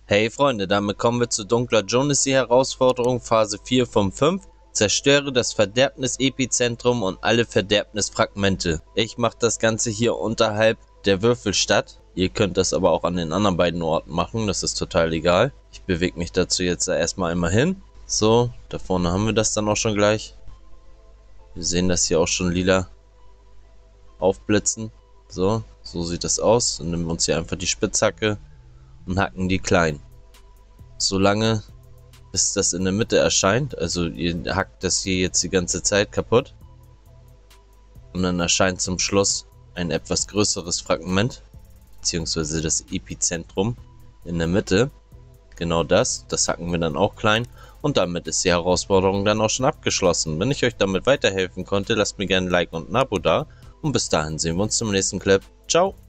Hey Freunde, damit kommen wir zu Dunkler Jonesy Herausforderung Phase 4 von 5. Zerstöre das Verderbnis-Epizentrum und alle Verderbnisfragmente. Ich mache das Ganze hier unterhalb der Würfelstadt. Ihr könnt das aber auch an den anderen beiden Orten machen, das ist total egal. Ich bewege mich dazu jetzt erstmal einmal hin. So, da vorne haben wir das dann auch schon gleich. Wir sehen das hier auch schon lila aufblitzen. So sieht das aus. Dann nehmen wir uns hier einfach die Spitzhacke und hacken die klein. Solange bis das in der Mitte erscheint. Also ihr hackt das hier jetzt die ganze Zeit kaputt. Und dann erscheint zum Schluss ein etwas größeres Fragment. Beziehungsweise das Epizentrum in der Mitte. Genau das hacken wir dann auch klein. Und damit ist die Herausforderung dann auch schon abgeschlossen. Wenn ich euch damit weiterhelfen konnte, lasst mir gerne ein Like und ein Abo da. Und bis dahin sehen wir uns zum nächsten Clip. Ciao!